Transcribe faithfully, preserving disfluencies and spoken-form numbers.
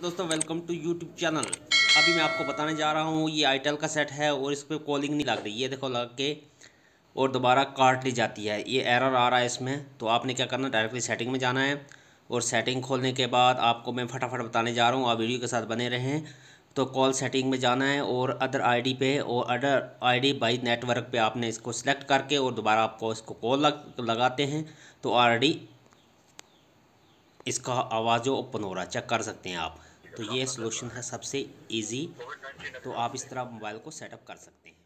दोस्तों welcome to YouTube channel. अभी मैं आपको बताने जा रहा हूँ, ये आईटेल का सेट है और इस पर कॉलिंग नहीं लग रही। ये देखो लग के और दोबारा काट ली जाती है, ये एरर आ रहा है इसमें। तो आपने क्या करना, डायरेक्टली सेटिंग में जाना है और सेटिंग खोलने के बाद आपको मैं फटाफट बताने जा रहा हूँ, आप वीडियो के साथ बने रहें। तो कॉल सेटिंग में जाना है और अदर आईडी पे और अदर आईडी बाई नेटवर्क पे आपने इसको सिलेक्ट करके और दोबारा आपको इसको कॉल लग, लगाते हैं तो ऑलरेडी इसका आवाज़ जो ओपन हो रहा है, चेक कर सकते हैं आप। तो ये सॉल्यूशन है सबसे इजी। तो आप इस तरह मोबाइल को सेटअप कर सकते हैं।